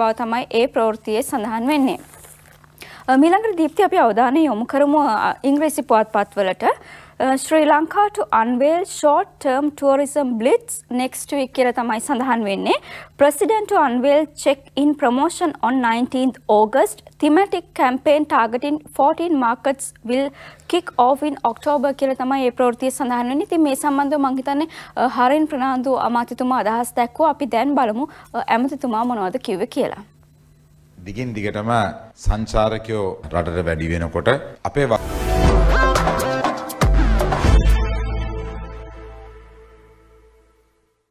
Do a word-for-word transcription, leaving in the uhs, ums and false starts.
බව තමයි ඒ ප්‍රවෘත්තියේ සඳහන් වෙන්නේ. මීළඟට දීප්ති අපි අවධානය යොමු කරමු ඉංග්‍රීසි පුවත්පත්වලට. Sri Lanka to unveil short-term tourism blitz next week කියලා තමයි සඳහන් වෙන්නේ. President to unveil check-in promotion on nineteenth August. Thematic campaign targeting fourteen markets will kick off in October කියලා තමයි මේ ප්‍රවෘත්තිය සඳහන් වෙන්නේ. ඉතින් මේ සම්බන්ධව මම හිතන්නේ හරින් ප්‍රනාන්දු අමාත්‍යතුමා අදහස් දැක්වුවා. අපි දැන් බලමු ඇමතිතුමා මොනවද කිව්වේ කියලා. දිගින් දිගටම සංචාරකයෝ රටට වැඩි වෙනකොට අපේ